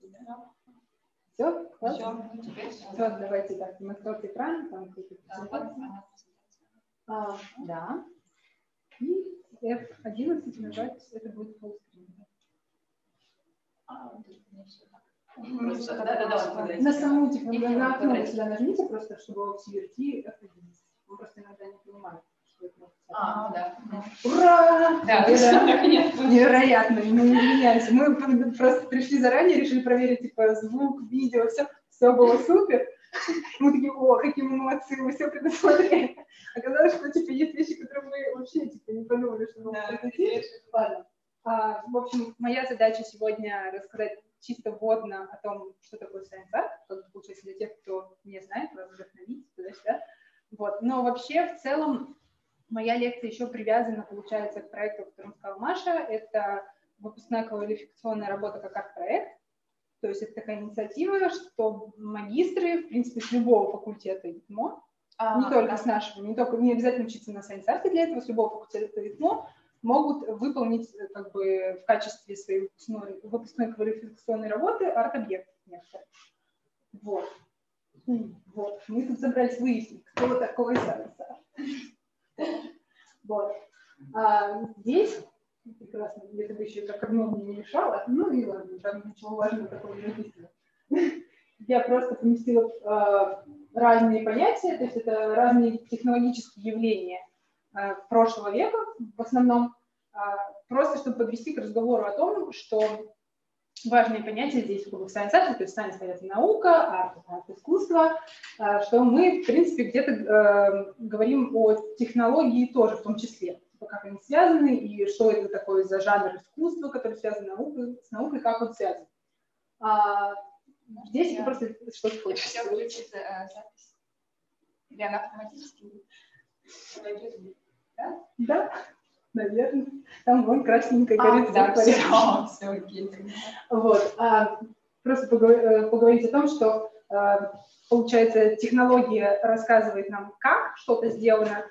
Все? Все, давайте так, демонстрация экрана. Да. И F11 нажать, это будет fullscreen. На саму, типа, на окно сюда нажмите, просто, чтобы CRT F11. Он просто иногда не понимает, что это. Да. Ура! Да, невероятно, мы извиняемся. Мы просто пришли заранее, решили проверить, типа, звук, видео, все было супер. Мы такие, о, какие мы молодцы, мы все предусмотрели. Оказалось, что, типа, есть вещи, которые мы вообще, типа, не подумали, что мы хотим. Ладно. В общем, моя задача сегодня рассказать чисто вводно о том, что такое Science Art, как получается для тех, кто не знает, вас вдохновить, туда-сюда. Вот. Но вообще, в целом, моя лекция еще привязана, получается, к проекту, о котором сказала Маша. Это выпускная квалификационная работа как арт-проект. То есть это такая инициатива, что магистры, в принципе, с любого факультета ИТМО, не только с нашего, не обязательно учиться на Science Art для этого, с любого факультета ИТМО, могут выполнить как бы в качестве своей выпускной квалификационной работы арт-объект. Вот. Вот. Мы тут собрались выяснить, кто такой Science Art. Вот. Здесь прекрасно, если бы еще как равно мне не мешало, ну и ладно, там ничего важного такого не написано. Я просто поместила разные понятия, то есть это разные технологические явления прошлого века, в основном, просто чтобы подвести к разговору о том, что важные понятия здесь в Science Art, то есть Science, понятно, наука, арт, искусство, что мы, в принципе, где-то говорим о технологии тоже в том числе, как они связаны и что это такое за жанр искусства, который связан с наукой, как он связан. Здесь это просто что-то хочется. Все включит запись. Или она автоматически? Да? Да, наверное. Там вон красненько горит. Да, все окей. Вот. Просто поговорить о том, что, получается, технология рассказывает нам, как что-то сделано.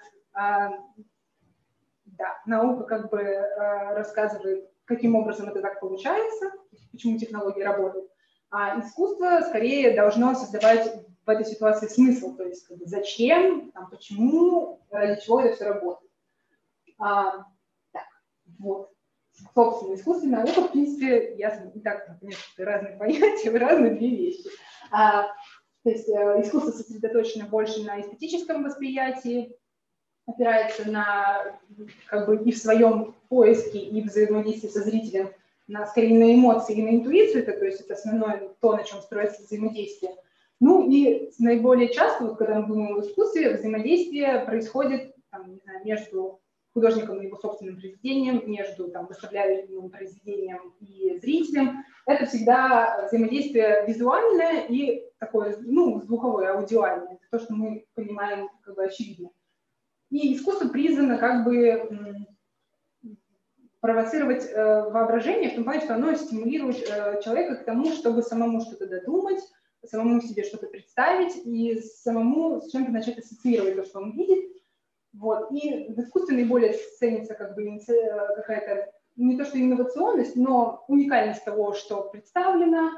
Да, наука как бы рассказывает, каким образом это так получается, почему технология работает. А искусство скорее должно создавать в этой ситуации смысл, то есть как бы, зачем, там, почему, ради чего это все работает. Так, вот. Собственно, искусство и наука, в принципе, ясно, не так, конечно, разные понятия, разные две вещи. То есть искусство сосредоточено больше на эстетическом восприятии, опирается на, как бы, и в своем поиске, и взаимодействии со зрителем, скорее на эмоции и на интуицию, то есть это основное то, на чем строится взаимодействие. Ну и наиболее часто, вот, когда мы думаем о искусстве, взаимодействие происходит там, не знаю, между художником и его собственным произведением, между там, выставляемым произведением и зрителем. Это всегда взаимодействие визуальное и такое, ну, звуковое, аудиальное. Это то, что мы понимаем как бы очевидно. И искусство призвано как бы провоцировать воображение в том плане, что оно стимулирует человека к тому, чтобы самому что-то додумать, самому себе что-то представить и самому с чем-то начать ассоциировать то, что он видит. Вот. И в искусстве наиболее ценится как бы какая-то, не то что инновационность, но уникальность того, что представлено,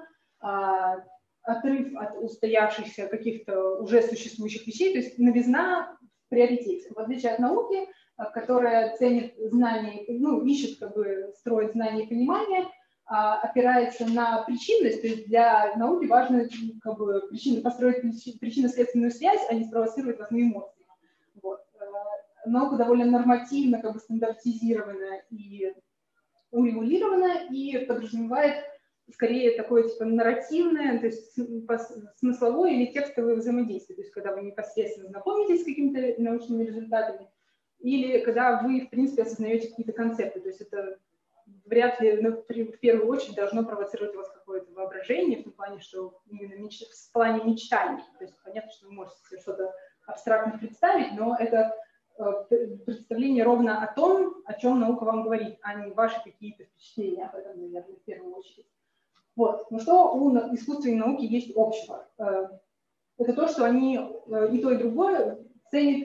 отрыв от устоявшихся каких-то уже существующих вещей, то есть новизна в приоритете. В отличие от науки, которая ценит знания, ну, ищет, как бы, строит знания и понимание, опирается на причинность, то есть для науки важно как бы, построить причинно-следственную связь, а не спровоцировать важные эмоции. Вот. Наука довольно нормативно, как бы стандартизирована и урегулирована, и подразумевает скорее такое типа нарративное, то есть смысловое или текстовое взаимодействие, то есть когда вы непосредственно знакомитесь с какими-то научными результатами, или когда вы, в принципе, осознаете какие-то концепты, то есть это вряд ли в первую очередь должно провоцировать у вас какое-то воображение, в том плане, что именно в плане мечтаний, то есть понятно, что вы можете себе что-то абстрактно представить, но это представление ровно о том, о чем наука вам говорит, а не ваши какие-то впечатления об этом, наверное, в первую очередь. Вот. Но что у искусства и науки есть общего? Это то, что они и то, и другое ценят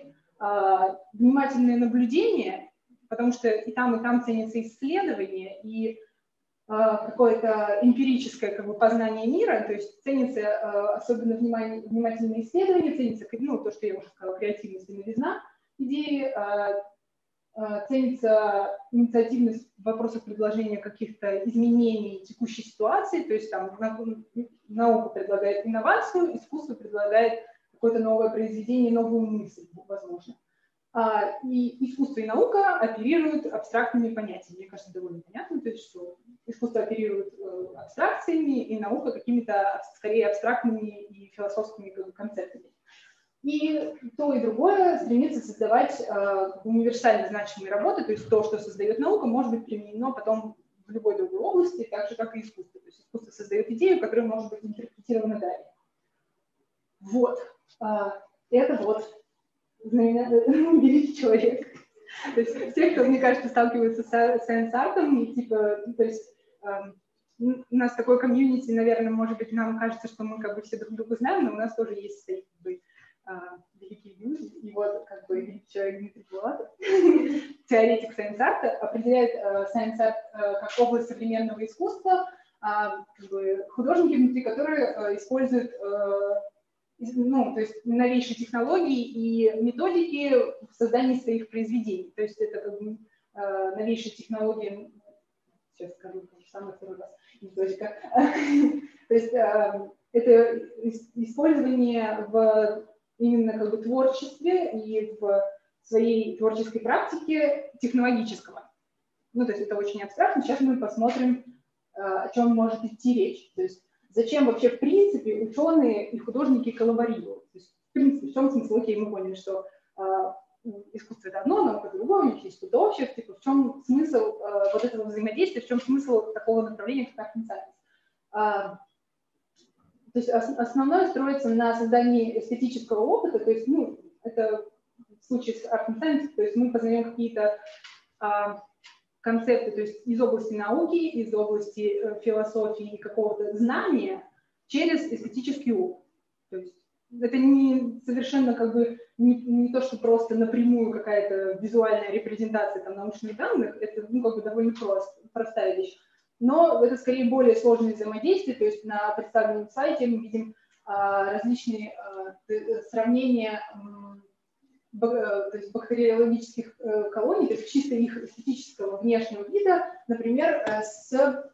внимательное наблюдение, потому что и там ценится исследование, и какое-то эмпирическое как бы, познание мира, то есть ценится особенно внимательное исследование, ценится, ну, то, что я уже сказала, креативность и новизна идеи, ценится инициативность в вопросах предложения каких-то изменений текущей ситуации, то есть там наука предлагает инновацию, искусство предлагает какое-то новое произведение, новую мысль, возможно. И искусство и наука оперируют абстрактными понятиями. Мне кажется, довольно понятно, то есть, что искусство оперирует абстракциями, и наука какими-то скорее абстрактными и философскими концептами. И то, и другое стремится создавать универсально значимые работы, то есть то, что создает наука, может быть применено потом в любой другой области, так же, как и искусство. То есть искусство создает идею, которая может быть интерпретирована далее. Вот. Это вот великий человек. То есть все, кто, мне кажется, сталкиваются с science-art, типа, то есть у нас такое комьюнити, наверное, может быть, нам кажется, что мы как бы все друг друга знаем, но у нас тоже есть свои как бы, великие люди. И вот как бы великий человек Дмитрий Булатов, теоретик science-art, определяет science-art как область современного искусства, как бы художники внутри, которые используют ну, то есть новейшие технологии и методики в создании своих произведений. То есть это как бы новейшие технологии, сейчас скажу то же самое второй раз, методика. То есть это использование в именно как бы творчестве и в своей творческой практике технологического. Ну, то есть это очень абстрактно. Сейчас мы посмотрим, о чем может идти речь. То есть зачем вообще, в принципе, ученые и художники коллаборируют? То есть, в принципе, в чем смысл? Окей, мы поняли, что искусство – это одно, наука – другое, у них есть что-то общее. Типа, в чем смысл вот этого взаимодействия, в чем смысл такого направления, как Art and Science? То есть основное строится на создании эстетического опыта, то есть, ну, это в случае с Art and Science, то есть мы познаем какие-то концепты, то есть из области науки, из области философии и какого-то знания через эстетический опыт. То есть это не совершенно как бы не то, что просто напрямую какая-то визуальная репрезентация там, научных данных, это ну, как бы довольно простая вещь. Но это скорее более сложное взаимодействие, то есть на представленном слайде мы видим различные сравнения то есть бактериологических колоний, то есть чисто их эстетического внешнего вида, например, со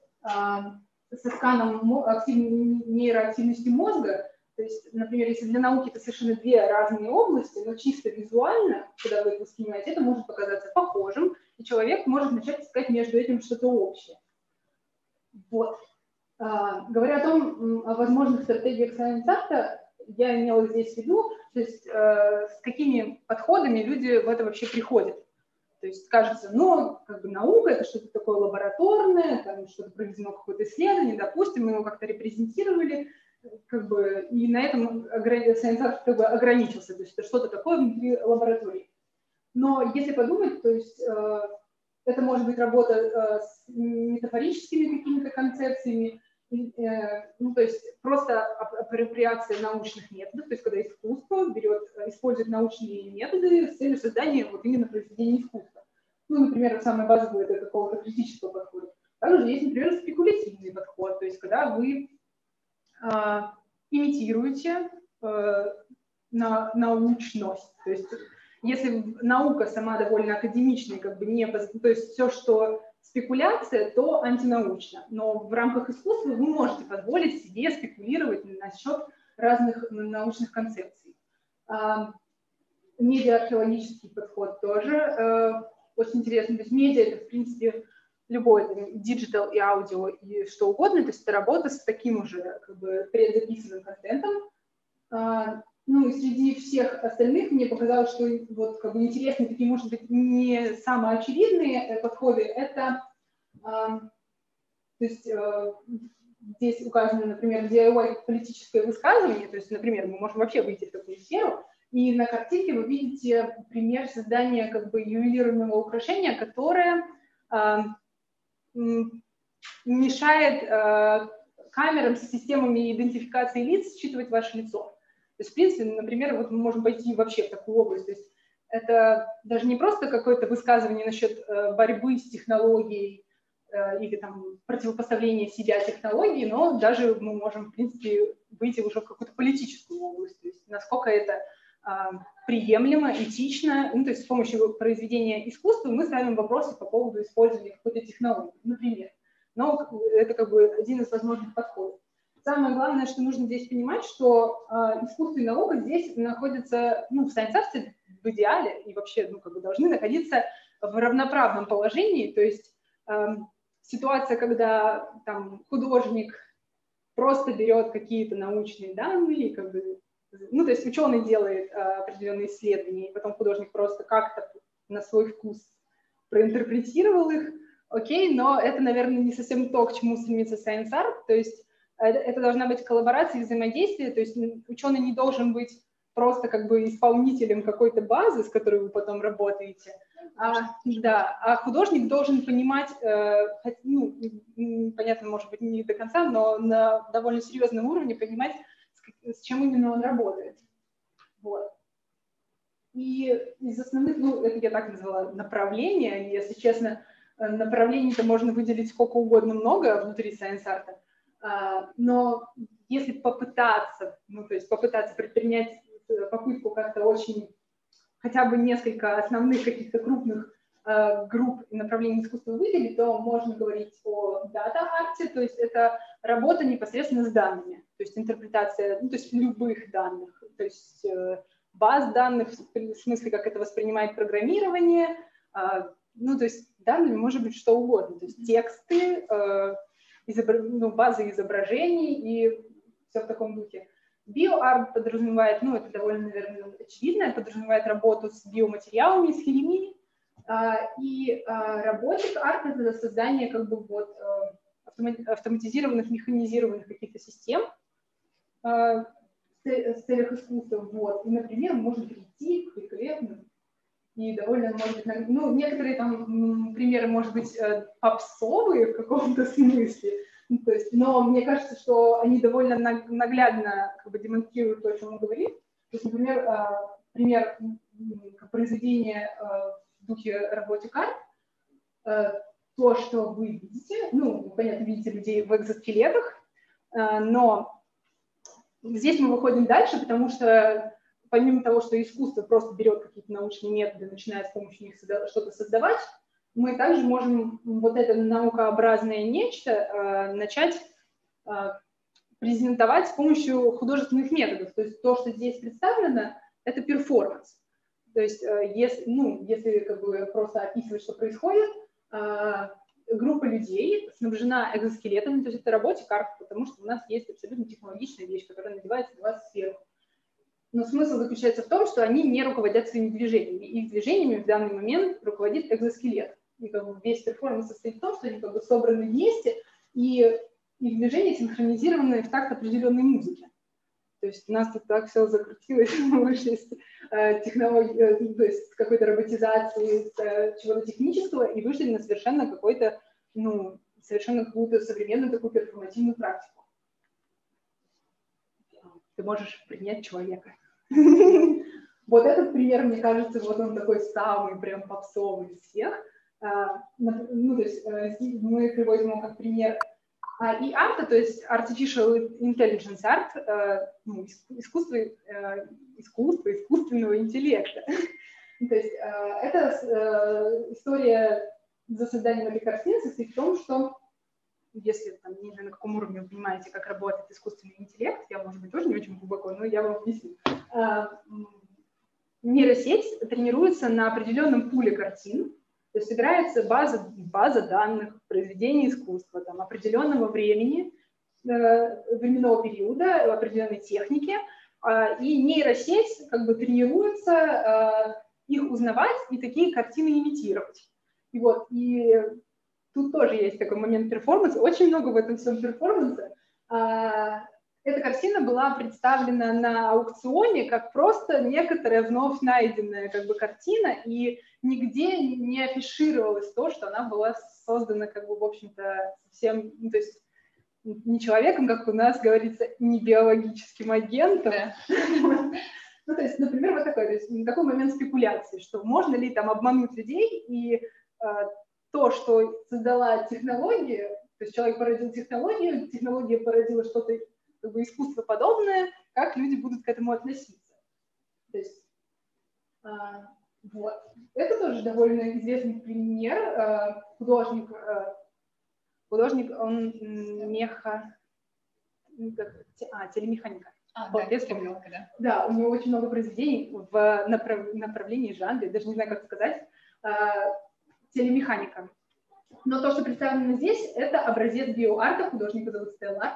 сканом нейроактивности мозга. То есть, например, если для науки это совершенно две разные области, но чисто визуально, когда вы это воспринимаете, это может показаться похожим, и человек может начать искать между этим что-то общее. Вот. Говоря о возможных стратегиях science-art, я имела здесь в виду, то есть с какими подходами люди в это вообще приходят. То есть кажется, ну, как бы наука – это что-то такое лабораторное, там что-то проведено какое-то исследование, допустим, мы его как-то репрезентировали, как бы, и на этом science-art как бы ограничился, то есть это что-то такое внутри лаборатории. Но если подумать, то есть это может быть работа с метафорическими какими-то концепциями, ну, то есть просто апроприация научных методов, то есть когда искусство использует научные методы с целью создания вот именно произведения искусства. Ну, например, самое базовое это какого-то критического подхода. Также есть, например, спекулятивный подход, то есть когда вы имитируете научность, то есть если наука сама довольно академичная, как бы не, то есть все, что спекуляция, то антинаучно. Но в рамках искусства вы можете позволить себе спекулировать насчет разных научных концепций. Медиа-археологический подход тоже очень интересный. То есть медиа – это, в принципе, любой диджитал и аудио и что угодно. То есть это работа с таким уже как бы предзаписанным контентом. Ну и среди всех остальных мне показалось, что вот как бы интересные такие, может быть, не самые очевидные подходы. Это, то есть здесь указано, например, DIY политическое высказывание, то есть, например, мы можем вообще выйти в такую сферу, и на картинке вы видите пример создания как бы ювелирного украшения, которое мешает камерам с системами идентификации лиц считывать ваше лицо. То есть, в принципе, например, вот мы можем пойти вообще в такую область. То есть это даже не просто какое-то высказывание насчет борьбы с технологией или там противопоставление себя технологии, но даже мы можем, в принципе, выйти уже в какую-то политическую область, то есть насколько это приемлемо, этично, ну, то есть с помощью произведения искусства мы ставим вопросы по поводу использования какой-то технологии, например. Но это как бы один из возможных подходов. Самое главное, что нужно здесь понимать, что искусство и наука здесь находятся, ну, в Science-Art в идеале и вообще, ну, как бы должны находиться в равноправном положении, то есть ситуация, когда там художник просто берет какие-то научные данные, как бы, ну, то есть ученый делает определенные исследования, и потом художник просто как-то на свой вкус проинтерпретировал их, окей, но это, наверное, не совсем то, к чему стремится Science Art, то есть это должна быть коллаборация, взаимодействие, то есть ученый не должен быть просто как бы исполнителем какой-то базы, с которой вы потом работаете, а художник должен понимать, ну, понятно, может быть, не до конца, но на довольно серьезном уровне понимать, с чем именно он работает. Вот. И из основных, ну, это я так назвала, направления, если честно, направлений-то можно выделить сколько угодно много внутри Science Art, но если попытаться, ну, то есть попытаться предпринять попытку как-то очень, хотя бы несколько основных каких-то крупных групп и направлений искусства выделить, то можно говорить о дата-арте, то есть это работа непосредственно с данными, то есть интерпретация, ну, то есть любых данных, то есть баз данных, в смысле, как это воспринимает программирование, ну, то есть данными может быть что угодно, то есть тексты, базы изображений и все в таком духе. Биоарт подразумевает, ну, это довольно, наверное, очевидно, это подразумевает работу с биоматериалами, с химией, и роботик арт — это создание как бы вот автоматизированных, механизированных каких-то систем в целях искусства. Вот. И, например, можно прийти к великолепным и довольно, может быть, ну, некоторые там примеры, может быть, попсовые в каком-то смысле, ну, то есть, но мне кажется, что они довольно наглядно как бы демонстрируют то, о чем мы говорим. То есть, например, пример произведения в духе роботик арт, то, что вы видите, ну, понятно, видите людей в экзоскелетах, но здесь мы выходим дальше, потому что помимо того, что искусство просто берет какие-то научные методы, начинает с помощью них что-то создавать, мы также можем вот это наукообразное нечто начать презентовать с помощью художественных методов. То есть то, что здесь представлено, это перформанс. То есть если как бы просто описывать, что происходит, группа людей снабжена экзоскелетами, то есть это роботик арт, потому что у нас есть абсолютно технологичная вещь, которая надевается на вас сверху. Но смысл заключается в том, что они не руководят своими движениями. Их движениями в данный момент руководит экзоскелет. И как бы весь перформанс состоит в том, что они как бы собраны вместе, и их движения синхронизированы в такт определенной музыки. То есть у нас тут так все закрутилось, мы вышли с технологии, то есть с какой-то роботизации, с чего-то технического, и вышли на совершенно какой-то, ну, совершенно какую-то современную такую перформативную практику. Ты можешь принять человека. Вот этот пример, мне кажется, вот он такой самый прям попсовый из всех. Ну, то есть мы приводим его как пример и арта, то есть artificial intelligence art, ну, искусственного интеллекта. То есть эта история за созданием этой картины состоит в том, что если там, не знаю, на каком уровне вы понимаете, как работает искусственный интеллект, я, может быть, тоже не очень глубоко, но я вам объясню. Нейросеть тренируется на определенном пуле картин, то есть собирается база данных, произведений искусства, там, определенного времени, временного периода, определенной техники, и нейросеть как бы тренируется их узнавать и такие картины имитировать. И вот, и тут тоже есть такой момент перформанса, очень много в этом всем перформанса. Эта картина была представлена на аукционе как просто некоторая вновь найденная как бы картина, и нигде не афишировалось то, что она была создана как бы, в общем-то, совсем, ну, то есть не человеком, как у нас говорится, не биологическим агентом. Ну, то есть, например, вот такой момент спекуляции, что можно ли там обмануть людей и то, что создала технология, то есть человек породил технологию, технология породила что-то как бы искусствоподобное, как люди будут к этому относиться. То есть, вот. Это тоже довольно известный пример. Художник, он телемеханика. Да, телемеханика, да. Да, у него очень много произведений в направлении жанра, даже не знаю, как сказать, телемеханика. Но то, что представлено здесь, это образец биоарта, художника зовут Стеллар.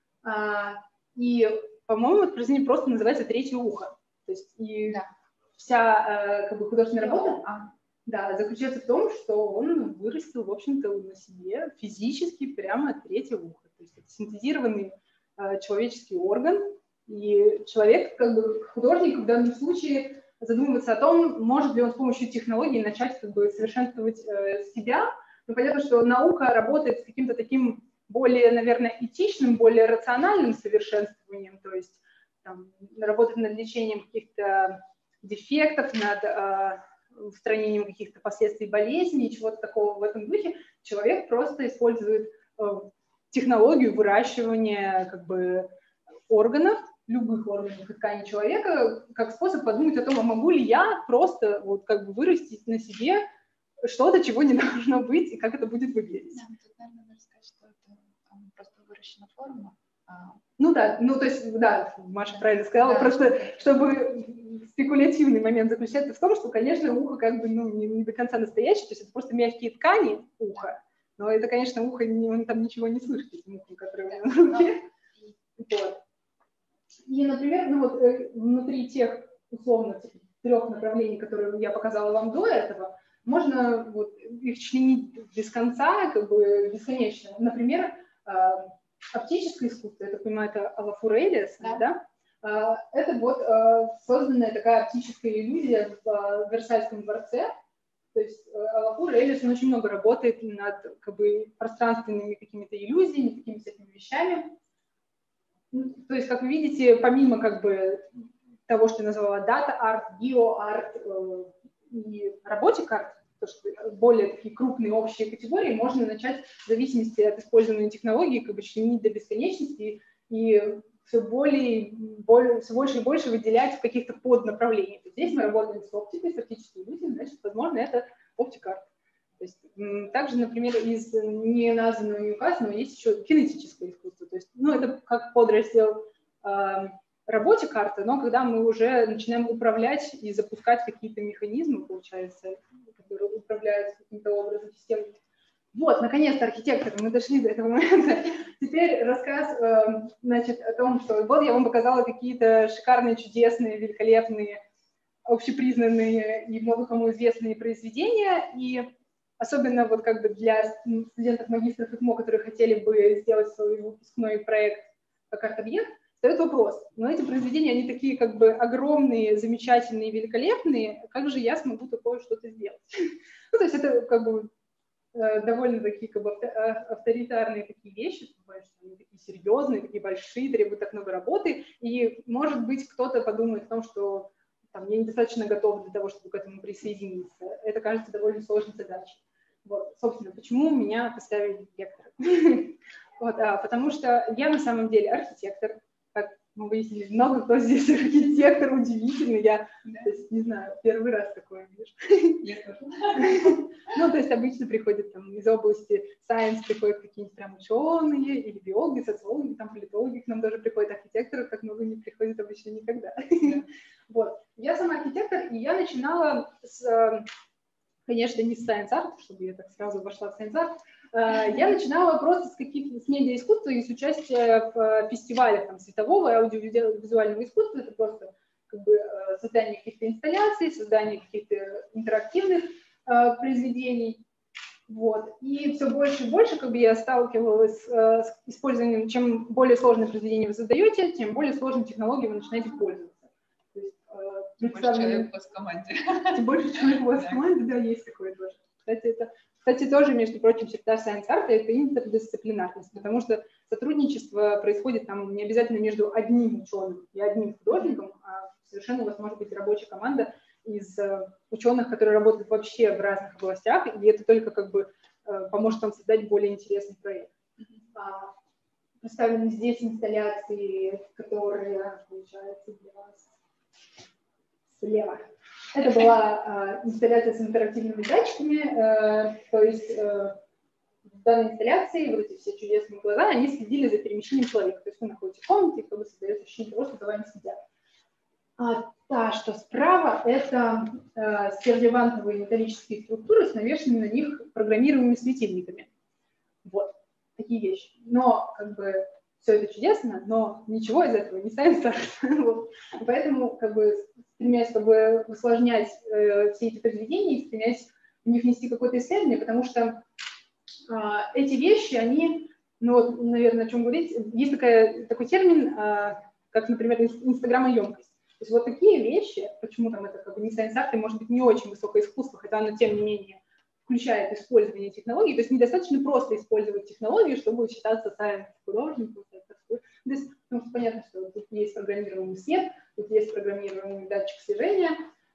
И, по-моему, это произведение просто называется «Третье ухо». То есть и вся как бы художественная работа заключается в том, что он вырастил, в общем-то, на себе физически прямо третье ухо. То есть это синтезированный человеческий орган, и человек, как бы художник в данном случае, задумывается о том, может ли он с помощью технологий начать как бы совершенствовать себя. Но понятно, что наука работает с каким-то таким более, наверное, этичным, более рациональным совершенствованием, то есть там, работать над лечением каких-то дефектов, над устранением каких-то последствий болезней, чего-то такого в этом духе. Человек просто использует технологию выращивания как бы органов, любых органов и тканей человека, как способ подумать о том, а могу ли я просто вот как бы вырастить на себе что-то, чего не должно быть, и как это будет выглядеть. Да, тут, наверное, надо сказать, что это просто выращена форма. Ну да, то есть, да, Маша правильно сказала, да, просто чтобы спекулятивный момент заключается в том, что, конечно, ухо как бы, не до конца настоящее, то есть это просто мягкие ткани уха, но это, конечно, ухо, он там ничего не слышит, этим ухом, которое у него на руке. Вот. И, например, внутри тех, условно, 3 направлений, которые я показала вам до этого, можно их членить без конца, как бы бесконечно. Например, оптическое искусство, я так понимаю, это Олафур Элиассон, да? Это созданная такая оптическая иллюзия в Версальском дворце. То есть Олафур Элиассон очень много работает над как бы пространственными какими-то иллюзиями, такими всякими вещами. То есть, как вы видите, помимо как бы того, что я назвала дата-арт, био-арт и роботик-арт, то, что более такие крупные общие категории, можно начать в зависимости от использованной технологии как бы членить до бесконечности и все больше и больше выделять в каких-то поднаправлениях. Здесь мы работаем с оптикой, с оптической иллюзией, значит, возможно, это оптик-арт. То есть, также, например, из неназванного и указанного есть еще кинетическое искусство. То есть, это как подраздел роботик арта, но когда мы уже начинаем управлять и запускать какие-то механизмы, получается, которые управляют каким-то образом системой. Вот, наконец-то, архитектор, мы дошли до этого момента. Теперь рассказ, значит, о том, что вот я вам показала какие-то шикарные, чудесные, великолепные, общепризнанные и много кому известные произведения, и особенно вот как бы для студентов, магистров ИКМО, которые хотели бы сделать свой выпускной проект как арт-объект, встает вопрос, но эти произведения, они такие как бы огромные, замечательные, великолепные, как же я смогу такое что-то сделать? То есть это как бы довольно такие как бы авторитарные такие вещи, что они такие серьезные, такие большие, требуют так много работы, и может быть кто-то подумает о том, что там, я недостаточно готов для того, чтобы к этому присоединиться. Это кажется довольно сложной задачей. Вот, собственно, почему меня поставили архитектором? Потому что я на самом деле архитектор, как мы выяснили, много кто здесь архитектор, удивительный, я, то есть, не знаю, первый раз такое вижу. Я тоже. То есть обычно приходят там из области science, приходят какие-нибудь прям ученые, или биологи, социологи, там политологи, к нам тоже приходят архитекторы, так много не приходит обычно никогда. Вот. Я сама архитектор, и я начинала с, конечно, не с Science Art, чтобы я так сразу вошла в Science Art, я начинала просто с медиаискусства и с участия в фестивалях там, светового и аудиовизуального искусства. Это просто как бы создание каких-то инсталляций, создание каких-то интерактивных произведений. Вот. И все больше и больше как бы, я сталкивалась с использованием, чем более сложное произведение вы создаете, тем более сложной технологией вы начинаете пользоваться. То есть, тем больше человек у вас в команде. Тем больше человек у вас в команде, да, есть такое тоже. Кстати, тоже, между прочим, черта Science Art — это интердисциплинарность, потому что сотрудничество происходит там не обязательно между одним ученым и одним художником, а совершенно у вас может быть рабочая команда из ученых, которые работают вообще в разных областях, и это только как бы поможет вам создать более интересный проект. Представлены здесь инсталляции, которые, получается, для вас слева. Это была инсталляция с интерактивными датчиками, то есть в данной инсталляции вот эти все чудесные глаза, они следили за перемещением человека. То есть вы находитесь в комнате, и как бы создается ощущение того, что за вами следят. А та, что справа, это стержневантовые металлические структуры с навешенными на них программируемыми светильниками. Вот, такие вещи. Но, как бы, все это чудесно, но ничего из этого не станет страшно. Вот. Поэтому, как бы, стремясь, как бы, усложнять все эти произведения, стремясь в них внести какое-то исследование, потому что эти вещи, они, ну вот, наверное, о чем говорить, есть такой термин, как, например, инстаграмоемкость. То есть вот такие вещи, почему там это как бы не сайенс-арт, и может быть не очень высокое искусство, хотя оно, тем не менее, включает использование технологий, то есть недостаточно просто использовать технологии, чтобы считаться сайенс-художником. То есть, ну, понятно, что тут есть программируемый свет, тут есть программируемый датчик слежения.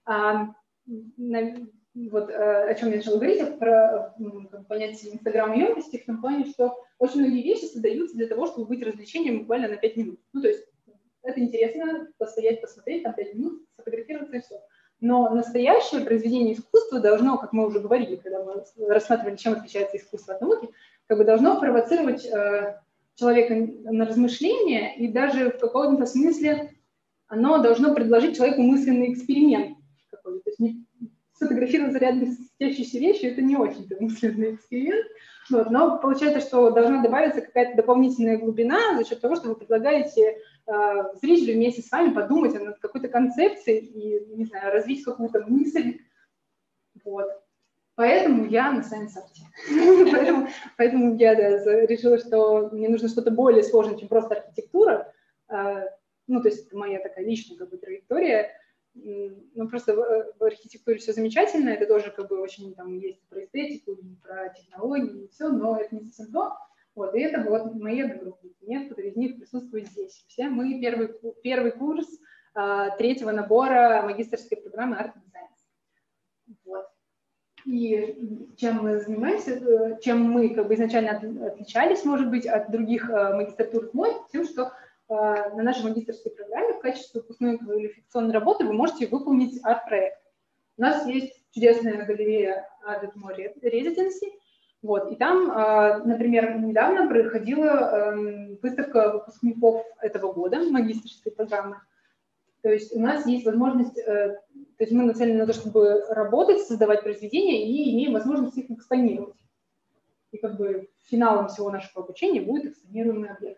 Вот о чем я начала говорить, про понятие инстаграм-емкости, в том плане, что очень многие вещи создаются для того, чтобы быть развлечением буквально на 5 минут. Ну, то есть это интересно, постоять, посмотреть, там 5 минут, сфотографироваться и все. Но настоящее произведение искусства должно, как мы уже говорили, когда мы рассматривали, чем отличается искусство от науки, как бы должно провоцировать человека на размышления, и даже в каком-то смысле оно должно предложить человеку мысленный эксперимент какой-то. То есть не сфотографироваться рядом с светящейся вещью — это не очень-то мысленный эксперимент. Вот, но получается, что должна добавиться какая-то дополнительная глубина за счет того, что вы предлагаете зрителю вместе с вами подумать над какой-то концепцией и, не знаю, развить какую-то мысль. Вот. Поэтому я на сайенс-арте. Поэтому я решила, что мне нужно что-то более сложное, чем просто архитектура. Ну, то есть это моя такая личная как бы траектория. Ну, просто в архитектуре все замечательно, это тоже как бы очень там есть про эстетику, про технологии и все, но это не совсем то. Вот, и это вот мои одногруппники. Некоторые из них присутствуют здесь. Все мы первый курс третьего набора магистерской программы Art and Science. Вот. И чем мы занимаемся, чем мы как бы изначально отличались, может быть, от других магистратур тем, что на нашей магистерской программе в качестве выпускной квалификационной работы вы можете выполнить арт-проект. У нас есть чудесная галерея Art at More Residency, вот, и там, например, недавно проходила выставка выпускников этого года магистерской программы. То есть у нас есть возможность, то есть мы нацелены на то, чтобы работать, создавать произведения и имеем возможность их экспонировать. И как бы финалом всего нашего обучения будет экспонируемый объект.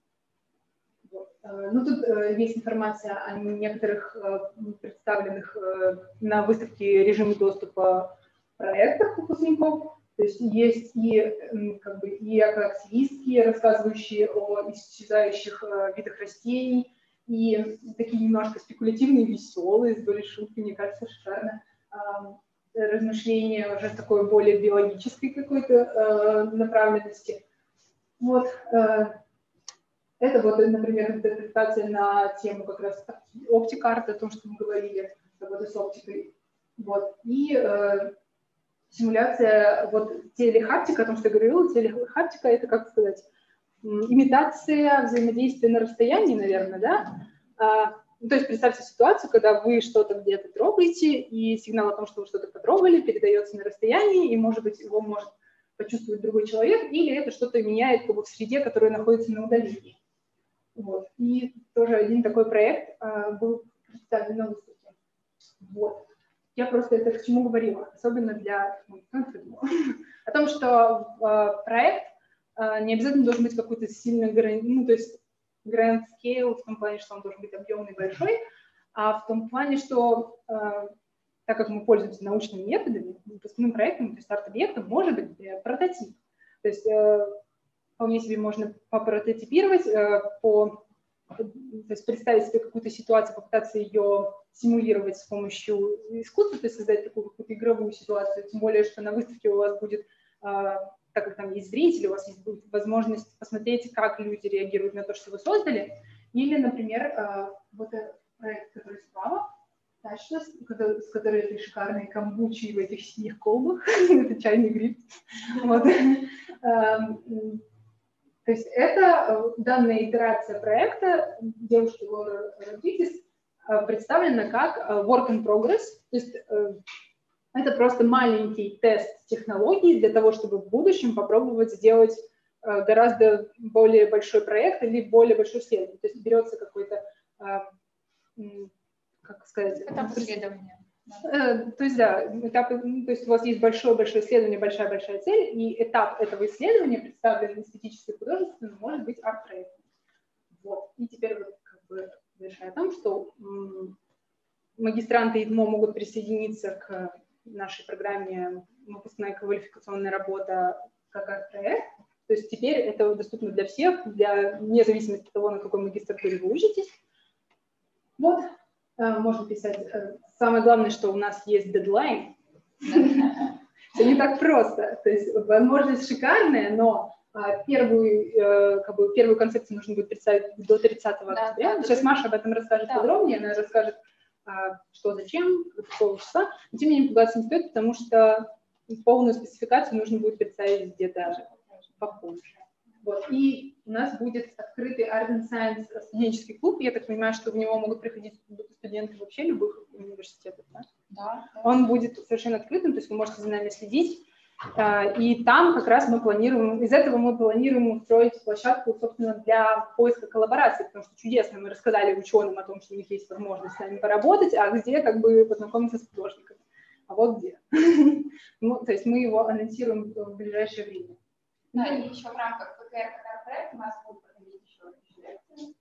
Вот. Ну, тут есть информация о некоторых представленных на выставке режиме доступа проектах выпускников. То есть есть и, как бы, и экоактивистки, рассказывающие о исчезающих видах растений, и такие немножко спекулятивные, веселые, с долей шутки, мне кажется, шикарно. Размышления уже такой более биологической какой-то направленности. Вот. Это вот, например, интерпретация на тему как раз оптик-арта, о том, что мы говорили, работа с оптикой. Вот. И симуляция вот телехаптика, о том, что я говорила, телехаптика — это, как сказать, имитация взаимодействия на расстоянии, наверное, да? То есть представьте ситуацию, когда вы что-то где-то трогаете, и сигнал о том, что вы что-то потрогали, передается на расстоянии, и, может быть, его может почувствовать другой человек, или это что-то меняет как бы в среде, которая находится на удалении. Вот. И тоже один такой проект был представлен на выставке. Вот. Я просто это к чему говорила, особенно для о том, что проект не обязательно должен быть какой-то сильно, ну, то есть grand scale в том плане, что он должен быть объемный, большой, а в том плане, что так как мы пользуемся научными методами, выпускным проектом, то есть арт-объектом может быть прототип. То есть вполне себе можно попрототипировать, то есть представить себе какую-то ситуацию, попытаться ее симулировать с помощью искусства, то есть создать такую какую-то игровую ситуацию, тем более, что на выставке у вас будет, так как там есть зрители, у вас есть будет возможность посмотреть, как люди реагируют на то, что вы создали. Или, например, вот этот проект, который справа, Точно, с которой эти шикарные камбучи в этих синих колбах. Это чайный гриб. Вот. То есть это данная итерация проекта девушки Лоры Родригес представлена как work in progress. То есть это просто маленький тест технологий для того, чтобы в будущем попробовать сделать гораздо более большой проект или более большое исследование. То есть берется какой-то, как сказать... Этап исследования. То есть, да, этап, то есть у вас есть большое-большое исследование, большая-большая цель, и этап этого исследования, представленный эстетически и художественно, может быть арт-проектом. Вот. И теперь вот как бы завершая о том, что магистранты ИТМО могут присоединиться к нашей программе «Выпускная квалификационная работа» как арт-проект. То есть теперь это доступно для всех, вне зависимости от того, на какой магистратуре вы учитесь. Вот, можно писать. Самое главное, что у нас есть дедлайн. Все не так просто. То есть возможность шикарная, но первую концепцию нужно будет представить до 30 октября. Сейчас Маша об этом расскажет подробнее, она расскажет, что, зачем, какого числа. Но тем не менее пугаться не стоит, потому что полную спецификацию нужно будет представить где-то попозже. Вот. И у нас будет открытый Art and Science студенческий клуб. Я так понимаю, что в него могут приходить студенты вообще любых университетов. Да? Да. Он будет совершенно открытым, то есть вы можете за нами следить. И там как раз мы планируем, из этого мы планируем устроить площадку, собственно, для поиска коллаборации, потому что чудесно мы рассказали ученым о том, что у них есть возможность с нами поработать, а где как бы познакомиться с художниками. А вот где. То есть мы его анонсируем в ближайшее время. Да, и еще в рамках ПКР-проекта у нас будут проходить еще лекции.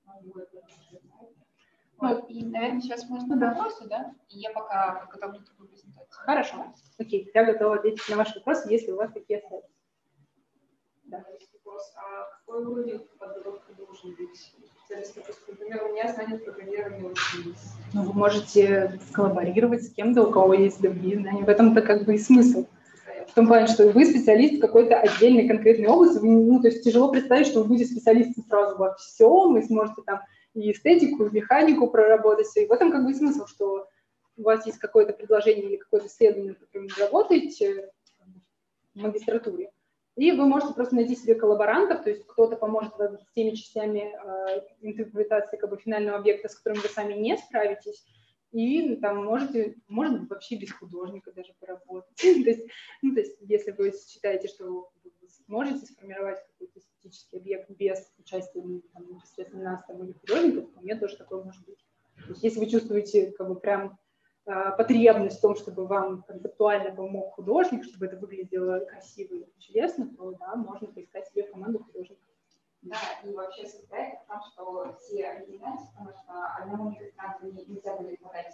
Вот, и, наверное, сейчас можно вопросы, да? И я пока подготовлю такую презентацию. Хорошо. Окей, я готова ответить на ваши вопросы, если у вас такие остаются. Да, есть вопрос. А какой уровень подготовки должен быть специалиста? Например, у меня знания программирования очень есть. Ну, вы можете коллаборировать с кем-то, у кого есть другие знания. В этом-то как бы и смысл. В том плане, что вы специалист в какой-то отдельной конкретной области, ну, то есть тяжело представить, что вы будете специалистом сразу во всем, и сможете там и эстетику, и механику проработать. И в этом как бы и смысл, что у вас есть какое-то предложение или какое-то исследование, над которым вы работаете в магистратуре, и вы можете просто найти себе коллаборантов, то есть кто-то поможет вам с теми частями интерпретации как бы финального объекта, с которым вы сами не справитесь, и там может быть, вообще без художника даже поработать. То есть, если вы считаете, что вы сможете сформировать какой-то эстетический объект без участия непосредственно нас там, или художников, то нет, тоже такое может быть. То есть, если вы чувствуете как бы прям потребность в том, чтобы вам концептуально помог художник, чтобы это выглядело красиво и чудесно, то да, можно поискать себе команду художников. Да, и вообще суть проекта в том, что все объединяются, потому что одному магистранту нельзя будет подать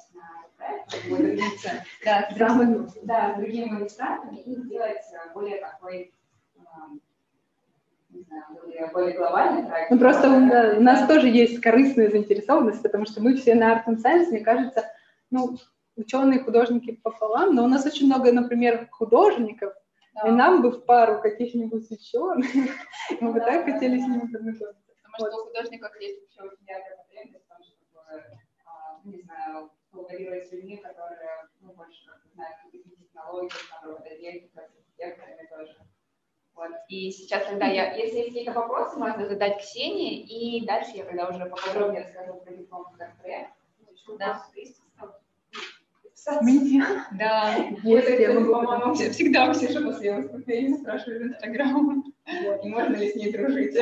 на проект, с другими магистрантами и сделать более такой, не знаю, более глобальный проект. Ну, просто у нас тоже есть корыстная заинтересованность, потому что мы все на Art and Science, мне кажется, ну, ученые, художники пополам, но у нас очень много, например, художников, и нам бы в пару каких-нибудь ученых, мы бы так хотели с ними познакомиться. Потому что у художников есть вообще очень яркая потребность в том, чтобы, не знаю, коллаборировать с людьми, которые, больше знают какие-то технологии, которые делятся с архитекторами тоже. Вот. И сейчас, когда если есть какие-то вопросы, можно задать Ксении, и дальше я тогда уже поподробнее расскажу про диплом как проект. Да. Да, по-моему, всегда Ксюша после выступления спрашивают в Инстаграм, и можно ли с ней дружить.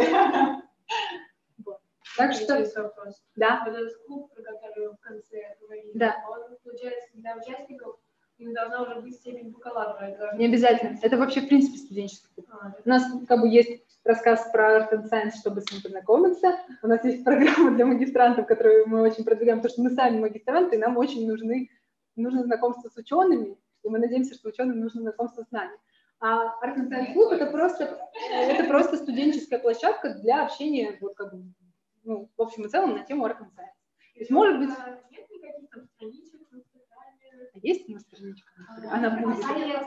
Так что... вопрос. Да. Этот клуб, про который в конце говорили, да. Он получается для участников, им должна уже быть степень бакалавра. Не обязательно. Это вообще, в принципе, студенческий клуб. У нас как бы есть рассказ про Art and Science, чтобы с ним познакомиться. У нас есть программа для магистрантов, которую мы очень продвигаем, потому что мы сами магистранты, и нам очень нужно знакомство с учеными, и мы надеемся, что ученым нужно знакомство с нами. А Art and Science Club это просто студенческая площадка для общения вот как бы, в общем и целом на тему Art and Science. То есть, может быть... Нет никаких там страничек? Есть у нас страничка? Она будет.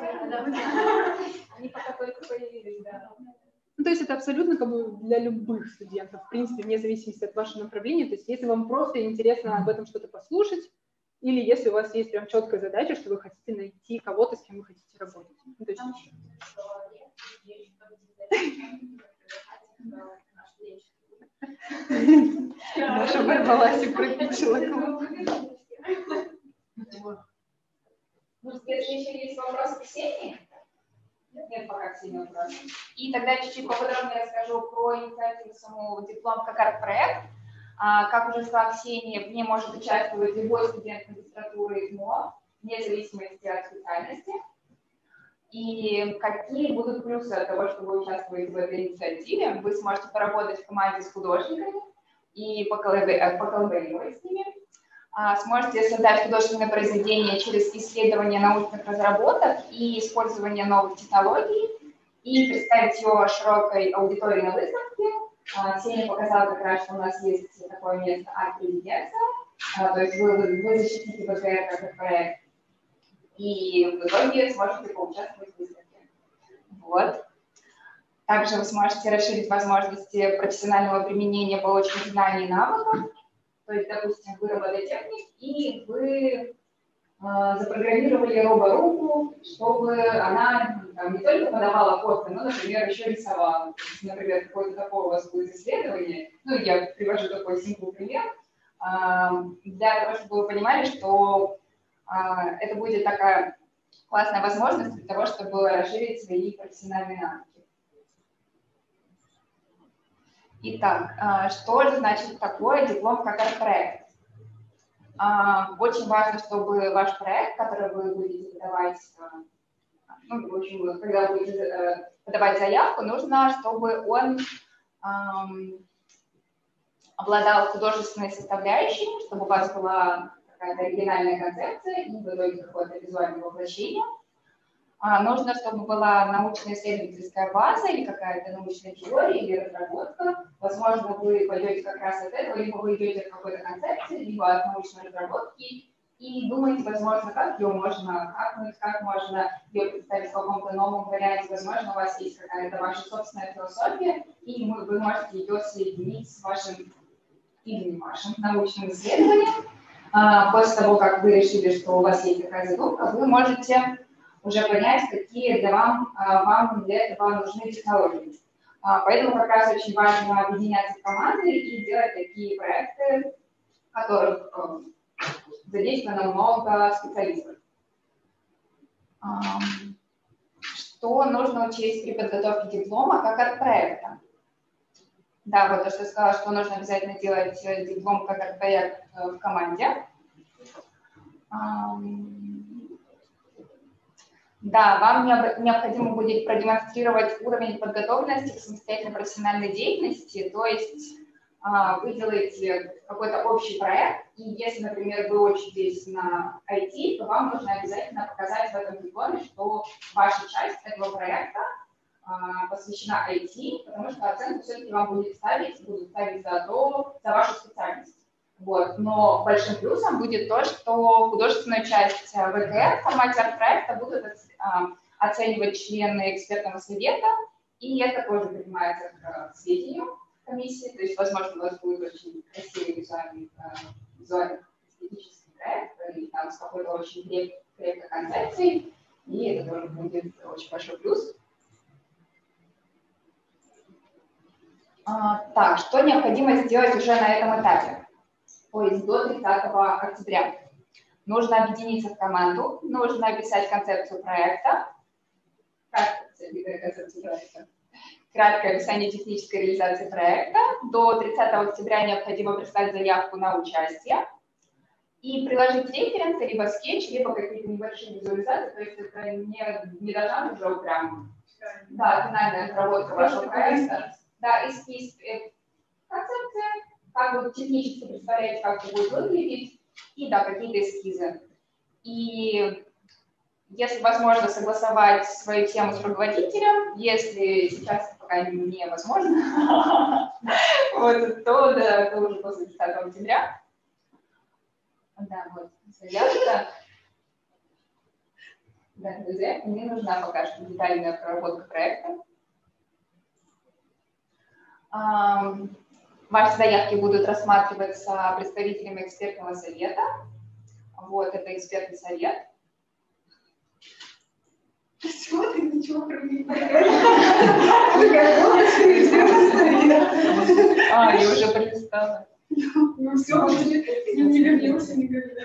Они пока только появились, да. Ну, то есть это абсолютно как бы для любых студентов, в принципе, вне зависимости от вашего направления. То есть если вам просто интересно об этом что-то послушать, или если у вас есть прям четкая задача, что вы хотите найти кого-то, с кем вы хотите работать. Ну, то есть... Даша ворвалась и пропичила кого-то. Ну, если еще есть вопросы к Ксении? Нет пока Ксении вопросов. И тогда чуть-чуть поподробнее расскажу про инициативу самого диплом как арт-проект. Как уже сказала Ксения, в ней может участвовать любой студент магистратуры ИГМО, вне зависимости от специальности. И какие будут плюсы от того, что вы участвуете в этой инициативе? Вы сможете поработать в команде с художниками и поколлаборировать с ними. Сможете создать художественное произведение через исследование научных разработок и использование новых технологий и представить его широкой аудитории на выставке. Ксения показала как раз, что у нас есть такое место арт-резиденция, то есть вы защитите ВКР как проект, и в итоге сможете поучаствовать в выставке. Вот. Также вы сможете расширить возможности профессионального применения полученных знаний и навыков. То есть, допустим, вы робототехник, и вы запрограммировали роборуку, чтобы она там, не только подавала код, но, например, еще рисовала. Например, какое-то такое у вас будет исследование. Ну, я привожу такой симпл пример, для того, чтобы вы понимали, что это будет такая классная возможность для того, чтобы расширить свои профессиональные навыки. Итак, что же значит такое диплом как арт-проект? Очень важно, чтобы ваш проект, который вы будете подавать, ну, в общем, когда вы будете подавать заявку, нужно, чтобы он обладал художественной составляющей, чтобы у вас была какая-то оригинальная концепция и в итоге какое-то визуальное воплощение. Нужно, чтобы была научно-исследовательская база или какая-то научная теория или разработка. Возможно, вы пойдете как раз от этого, либо вы идете от какой-то концепции, либо от научной разработки и думаете, возможно, как ее можно хакнуть, как можно ее представить в каком-то новом варианте. Возможно, у вас есть какая-то ваша собственная философия, и вы можете ее соединить с вашим или не вашим научным исследованием. После того, как вы решили, что у вас есть такая задумка, вы можете уже понять, какие вам для этого нужны технологии. Поэтому как раз очень важно объединяться в команды и делать такие проекты, в которых задействовано много специалистов. Что нужно учесть при подготовке диплома как арт-проекта? Да, вот то, что я сказала, что нужно обязательно делать диплом как арт-проект в команде. Да, вам необходимо будет продемонстрировать уровень подготовленности к самостоятельной профессиональной деятельности, то есть вы делаете какой-то общий проект, и если, например, вы учитесь на IT, то вам нужно обязательно показать в этом дипломе, что ваша часть этого проекта посвящена IT, потому что оценку все-таки вам будут ставить за вашу специальность. Вот. Но большим плюсом будет то, что художественную часть ВКР в формате арт-проекта будут оценивать члены экспертного совета, и это тоже принимается к сведению комиссии. То есть, возможно, у вас будет очень красивый визуально-эстетический проект, или там с какой-то очень крепкой концепцией, и это тоже будет очень большой плюс. Так, что необходимо сделать уже на этом этапе? То есть до 30 октября. Нужно объединиться в команду, нужно описать концепцию проекта, краткое описание технической реализации проекта. До 30 октября необходимо прислать заявку на участие и приложить референсы, либо скетч, либо какие-то небольшие визуализации, то есть это не должна быть уже прям финальная разработка вашего проекта. Да, эскиз, концепция, как вы технически представляете, как это будет выглядеть, и да, какие-то эскизы. И если возможно согласовать свою тему с руководителем, если сейчас это пока невозможно, то да, уже после 30 октября. Да, вот, заявка. Да, друзья, мне нужна пока что детальная проработка проекта. Ваши заявки будут рассматриваться представителями экспертного совета. Вот, это экспертный совет. Все, ты ничего про меня не Я уже пролистала. Ну все, не вернемся никогда.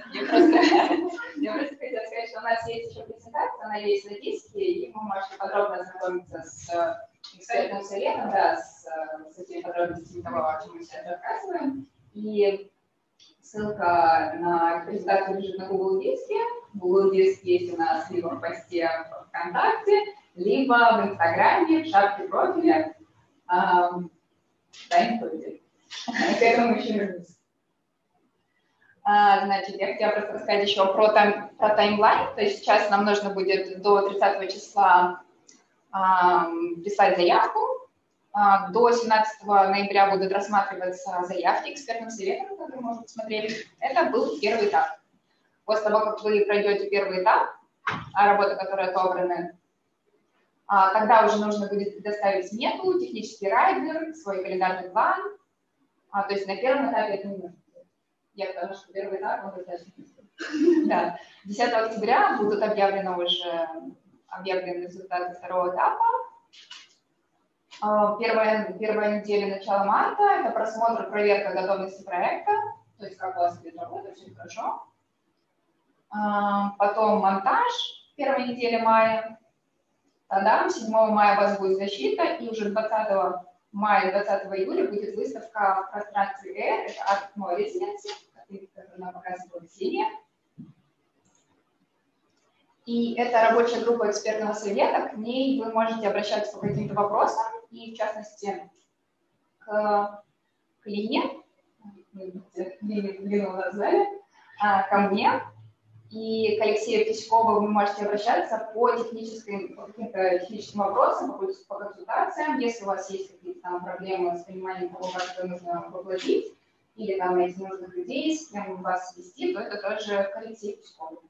Я просто хотела сказать, что у нас есть еще презентация, она есть на диске, и вы можете подробно ознакомиться с экспертным советом, да, с этими подробностями того, о чем мы сейчас рассказываем. И ссылка на презентацию лежит на Google диске. Google диск есть у нас либо в посте в ВКонтакте, либо в Инстаграме, в шапке профиля. Тайм-коде. К этому еще вернусь. Значит, я хотела просто рассказать еще про таймлайн. То есть сейчас нам нужно будет до 30 числа писать заявку. До 17 ноября будут рассматриваться заявки экспертным советом, которые мы уже посмотрели. Это был первый этап. После того, как вы пройдете первый этап, работы, которые отобраны, тогда уже нужно будет предоставить смету, технический райдер, свой календарный план. То есть на первом этапе это не нужно. Я потому что первый этап, он достаточно быстрый. Да. 10 октября будут объявлены результаты второго этапа. Первая неделя начала марта – это просмотр, проверка готовности проекта, то есть как у вас идет работа, все хорошо. Потом монтаж, первая неделя мая. Тогда 7 мая у вас будет защита, и уже 20 мая, 20 июля будет выставка в пространстве ЭР, это Art No Residency, которую нам показывала Ксения. И это рабочая группа экспертного совета, к ней вы можете обращаться по каким-то вопросам, и в частности к Лине, Лину назвали, ко мне, и к Алексею Киськову вы можете обращаться по каким-то техническим вопросам, по консультациям, если у вас есть какие-то там проблемы с пониманием того, как это нужно воплотить, или там найти нужных людей, с кем вас свести, то это тоже к Алексею Киськову.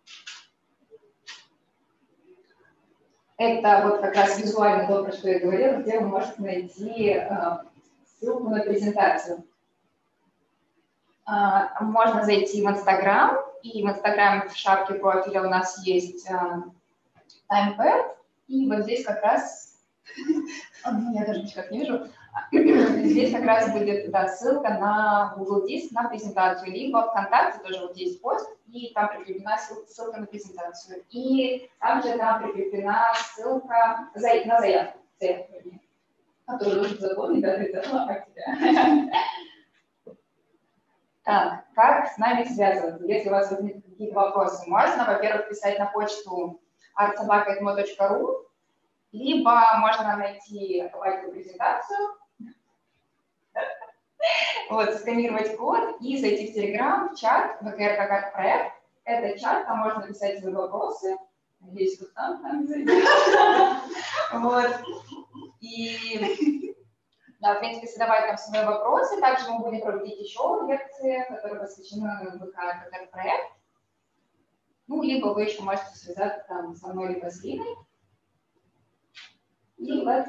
Это вот как раз визуально то, про что я говорила, где вы можете найти ссылку на презентацию. Можно зайти в Инстаграм, и в Инстаграм в шапке профиля у нас есть таймпэд, и вот здесь как раз, я даже никак не вижу, здесь как раз будет ссылка на Google Диск, на презентацию, либо ВКонтакте тоже вот есть пост, и там прикреплена ссылка на презентацию. И также там прикреплена ссылка на заявку, которую нужно запомнить до 30 октября. Так, как с нами связываться? Если у вас возникнут какие-то вопросы, можно, во-первых, писать на почту artsobaka@emo.ru, либо можно найти эту презентацию, вот, сканировать код и зайти в Telegram, в чат, ВКР как проект. Это чат, там можно писать свои вопросы. Надеюсь, что там зайдет. Вот. И, да, в принципе, задавать там свои вопросы. Также мы будем проводить еще лекции, которые посвящены ВКР как проект. Ну, либо вы еще можете связаться там со мной, либо с Линой. И вот,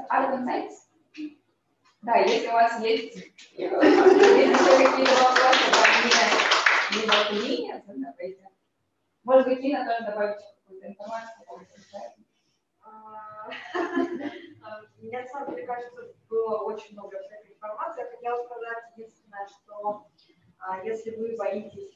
да, если у вас есть еще какие-то вопросы ко мне, либо к Лине, задавайте. Может быть, Лина тоже добавит какую-то информацию. Мне, на самом деле, кажется, было очень много всякой информации. Я хотела сказать единственное, что если вы боитесь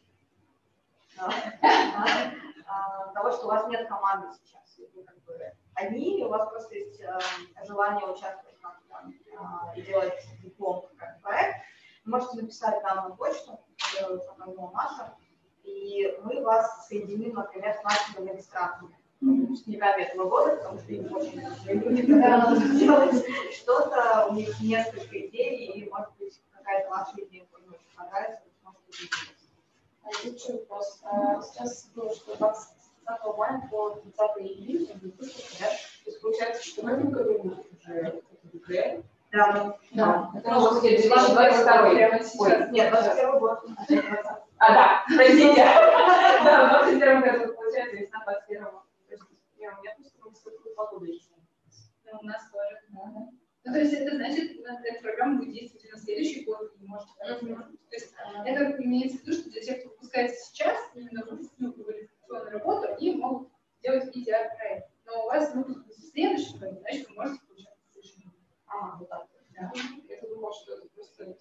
того, что у вас нет команды сейчас, вы как бы одни, и у вас просто есть желание участвовать и делать диплом как проект, вы можете написать нам на почту, Маша, и мы вас соединим, например, с нашими администраторами. Выпускниками этого года, потому что им очень люди, когда надо сделать что-то, у них несколько идей, и, может быть, какая-то ваша идея очень понравится, вы сможете сделать. Лучший вопрос. Сейчас было, что 20 мая по 30 июля будет выпуск, да? То есть получается, что в этом году будет уже ГП. Да. Это может быть 2022. Прямо сейчас. Нет, 21 год. Да, простите. Да, в 21 году, получается, весна 21-го. У меня просто погода есть. У нас тоже. Ну, то есть это значит, эта программа будет действовать на следующий год, и можете. То есть это имеется в виду, что для тех, кто выпускается сейчас, именно выпуск Вот так. Да. Я думала, что это просто...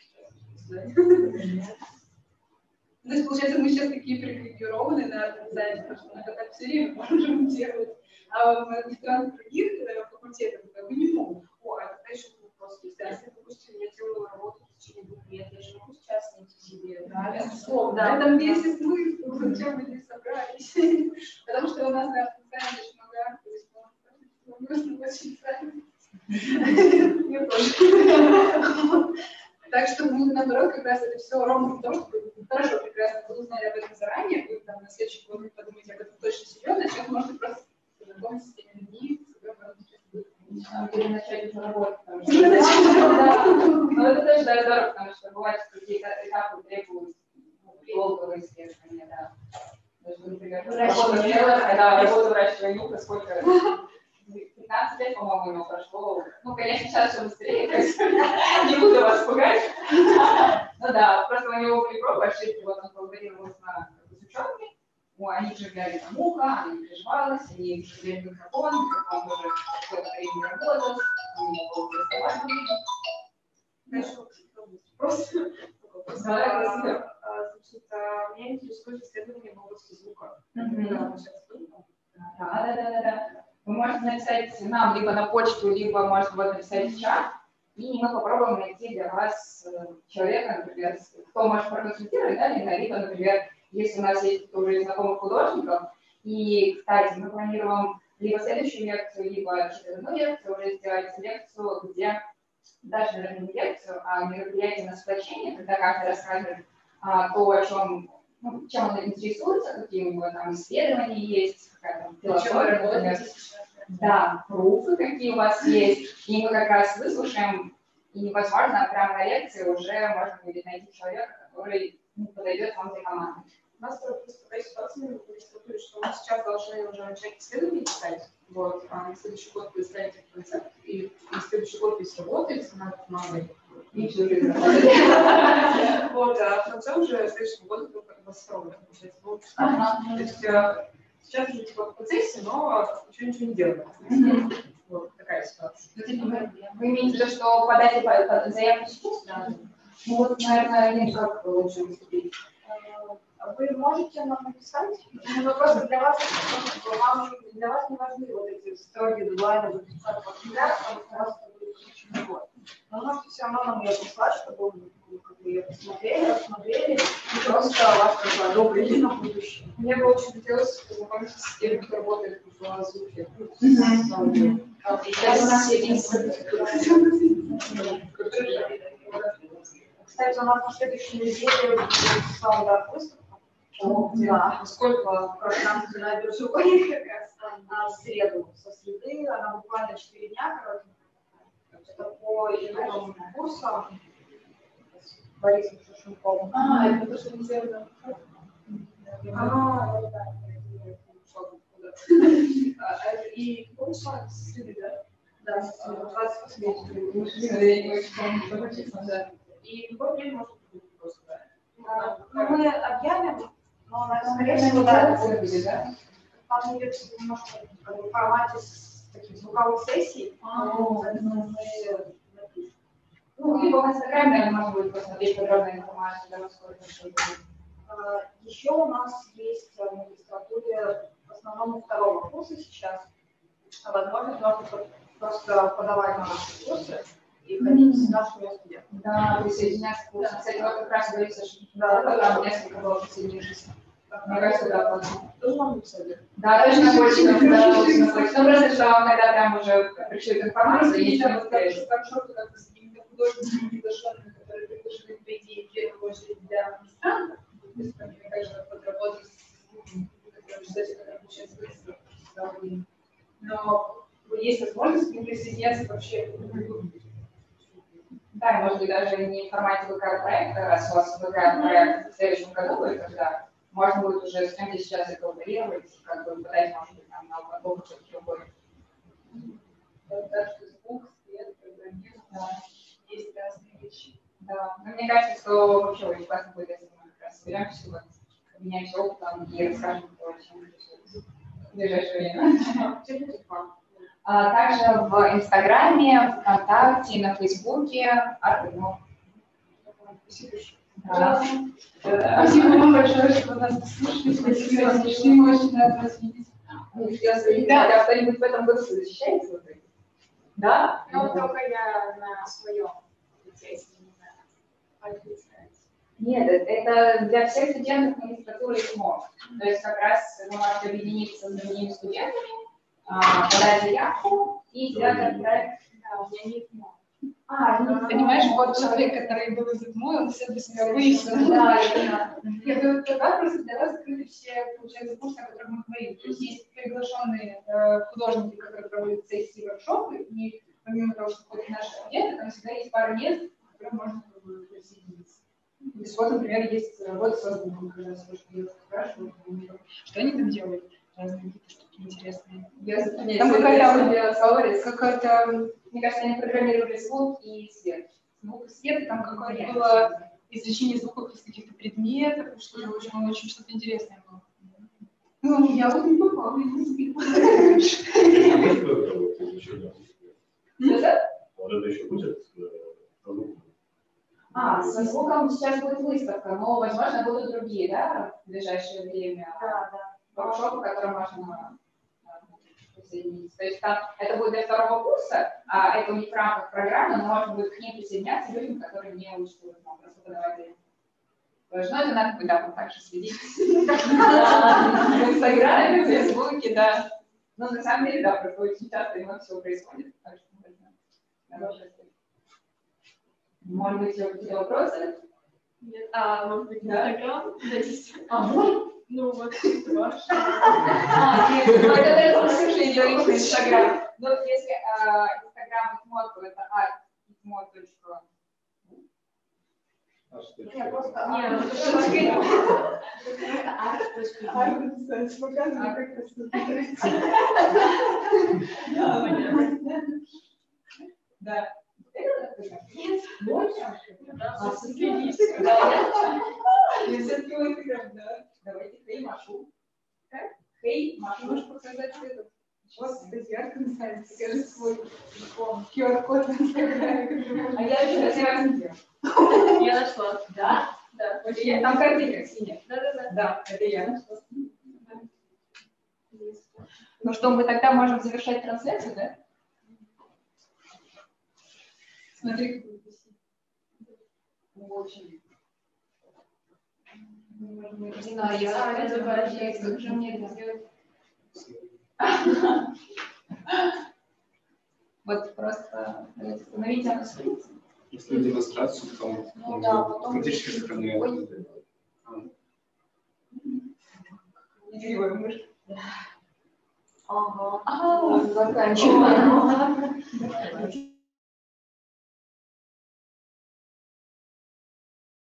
То есть, получается, мы сейчас такие привилегированные на этом сайте, потому что мы это все время можем делать. А в электронных других факультетах мы не можем. А тогда еще вопрос есть. Если, допустим, я делаю работу в течение 2 лет, я же могу сейчас найти себе, да, безусловно. Да, в этом весь смысл, зачем мы здесь собрались. Потому что у нас на автосайте очень много артов, нужно очень правильно. Мне тоже. Так что мы, наоборот, как раз это все ровно в том, чтобы хорошо, прекрасно, вы узнали об этом заранее, вы там на следующий год подумаете об этом точно серьезно, сейчас можно просто познакомиться с теми людьми, с которыми Или начать уже работать, потому что... Но это тоже здорово, потому что бывают какие-то этапы требуют долгого исследования, да. Даже, например, работа врача нюха, сколько... 15 лет, по-моему, ему прошло. Ну, конечно, сейчас все быстрее, не буду вас пугать. Ну да, просто у него были пробы, ошибки, вот он коллаборировал с учеными, они же взяли там ухо, она не приживалась, они взяли микрофон тоже какое-то время работал, у него был тестовальный. Просто меня интересует исследование в области звука. Да. Вы можете написать нам либо на почту, либо можете вот написать в чат, и мы попробуем найти для вас человека, например, кто может проконсультировать, да, либо, например, если у нас есть уже знакомых художников. И, кстати, мы планируем либо следующую лекцию, либо очередную лекцию, уже сделать лекцию, где даже, наверное, не лекцию, а мероприятие на сплочение, когда каждый рассказывает то, о чем, ну, чем он интересуется, какие у него там исследования есть, какая там философия, например. Да, пруфы какие у вас есть, и мы как раз выслушаем, и, возможно, прямо на лекции уже можно будет найти человека, который подойдет вам для команды. У нас просто такая ситуация в магистратуре, что мы сейчас должны уже начать исследования писать, вот, а на следующий год вы ставите концепт, и на следующий год вы сработаете с командой, и все время работаете. Вот, а в конце уже следующего года вы восстановлены, получается, то есть сейчас уже типа в процессе, но ничего не делаем. Вот такая ситуация. Вы имеете в виду, что подать заявку сейчас? Да. Ну вот, наверное, как лучше выступить? Вы можете нам написать, но просто для вас не важны вот эти строгие дедлайны до 30 октября, потому что у вас это будет очень много. Но вы можете все равно нам ее прислать, чтобы вы ее рассмотрели, и просто вас одобрили на будущее. Мне бы очень хотелось познакомиться с теми, кто работает в звуке. Кстати, у нас на следующей неделе будет выставка. Да, сколько нам наберется как раз в среду. Со среды она буквально 4 дня, короче. Это по итогам курса Борисом Шушенковым. Это то, что не сделано. И какой число среды, да? Да, 28. И какое время может быть просто? Мы объявим, но, скорее всего, да. Там идет немножко в формате таких звуковых сессий. Ну, либо в Инстаграме, наверное, можно будет посмотреть подробную информацию, да, сколько еще у нас есть в магистратуре в основном второго курса сейчас. Возможность можно просто подавать на наши курсы и ходить с нашими студентами. Да, присоединяться к курсу. Кстати, вот как раз говорится, что там несколько было присоединившихся. Мне кажется, да, классно. Тоже вам написали? Да, точно почту. Да, точно почту. Ну, просто, что когда прям уже пришлют информацию, и ничего не скажешь. Хорошо, как с какими-то художниками, приглашенными, которые предложили, по идее, в первую очередь для магистрантов. То есть, например, также подработать с звуком, кстати, который получается быстро. Но есть возможность к ним присоединяться вообще. Да, может быть, даже не в формате ВК-проекта, раз у вас ВК-проект в следующем году будет, тогда можно будет уже с кем-то сейчас это коллаборировать, как бы подать, может быть, там, на упаковку что-то другое. Так что звук, свет, программирование, есть разные вещи. Да, но мне кажется, что вообще очень классно будет, если мы как раз соберемся, вот, обменяемся опытом и расскажем, чем интересуется в ближайшее время. Также в Инстаграме, ВКонтакте, на Фейсбуке. Да. Спасибо вам большое, что вы нас слушали. Спасибо, что пришли, мы очень рады вас видеть. Да, кто-нибудь в этом году защищается? Да? Ну, только я на своем тесте, не знаю. Нет, это для всех студентов магистратуры и СМО. То есть как раз вы можете объединиться с другими студентами, подать заявку и сделать этот проект. Да, у меня нет СМО. Понимаешь, вот человек, который был из ИТМО, он все для себя выяснил. Да, это Я думаю, тогда просто для вас открыли все, получается, курсы, о которых мы говорим. То есть есть приглашенные художники, которые проводят сессии, воркшопы, и помимо того, что ходят наши студенты, там всегда есть пара мест, в которые можно присоединиться. То есть вот, например, есть работа с воздухом, когда я спрашиваю, что они там делают, разные какие-то штуки интересные. Там какая-то, мне кажется, они программировали звук и свет. Звук и свет, там какое-то было извлечение звуков из каких-то предметов, что-то очень что-то интересное было. Ну, я вот не попала, не Вот это еще будет? Со звуком сейчас будет выставка, но, возможно, будут другие, да, в ближайшее время. Да. Воркшопы, которые можно присоединиться. То есть там это будет для второго курса, а это у них в рамках программы, но можно будет к ним присоединяться людям, которые не учат, просто подавать заявку. Но это надо будет, да, вот так же следить. В Инстаграме, в Фейсбуке, да. Но на самом деле, да, просто очень часто много всего происходит. Так что можно. Может быть, у какие-то вопросы? Нет, может быть, Инстаграм? Ну, вот, ваш. Это расскажите личный Инстаграм. Ну, если Инстаграм ИТМО, то это art.itmo.ru. Я просто... Да. Нет. Давайте Хей Машу. Хей Машу. Можешь показать этот? Господи, как называется? Скажи свой QR-код в Инстаграме. А я еще раз не делаю. Я нашла. Да? Да. Там картинка синяя. Да. Да, это я нашла. Ну что, мы тогда можем завершать трансляцию, да? Смотри, Очень. не знаю, я забываю, как же мне это сделать. Вот просто установите на странице. Если демонстрацию, то Ну да, потом... автоматически сохраняет. Ага. Заканчиваем.